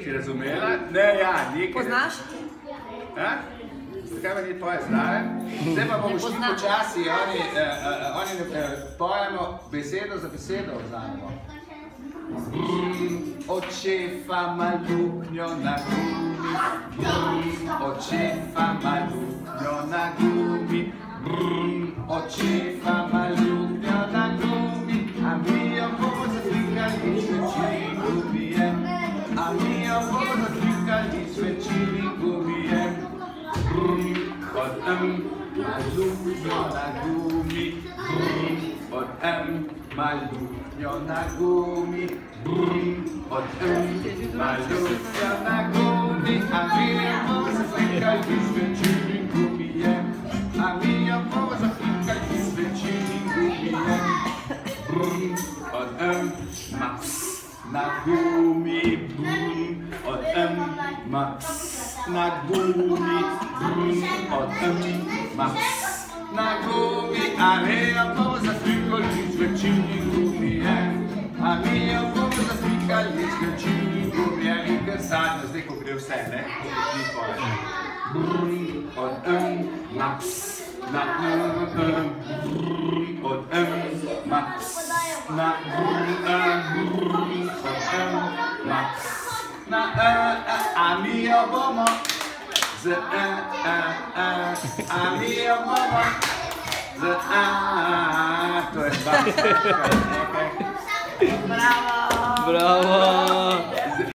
Si razumela? Ne, ja, nekaj. Poznaš? Zakaj pa ni tvoje zdrave? Zdaj pa bomo šli počasi, oni pojemo besedo za besedo vzamemo. Od šefa ima luknjo na gumi, od šefa ima luknjo na gumi, od šefa ima luknjo na gumi, a mi jo bomo zaflikali s večini gumijem, a mi jo bomo zaflikali s večini gumijem. Od ima luknjo na gumi, od ima luknjo na gumi, od ima luknjo na gumi, a mi jo bomo zaflikali s večini gumijem, a mi jo bomo zaflikali s večini gumijem. Od ima na gumi, od ima na gumi, od ima na gumi, a mi jo bomo zaflikali s večini gumijem, a mi jo bomo zaflikali s večini gumijem. In kar zadnjo, zdaj ko gre vse, ne? Ni tvoje. Od ima na od ima na a mi jo bomo z a mi jo bomo z to je 20. Bravo! Bravo!